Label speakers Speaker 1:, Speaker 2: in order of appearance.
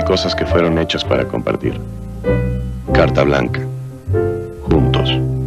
Speaker 1: cosas que fueron hechas para compartir. Carta blanca. Juntos.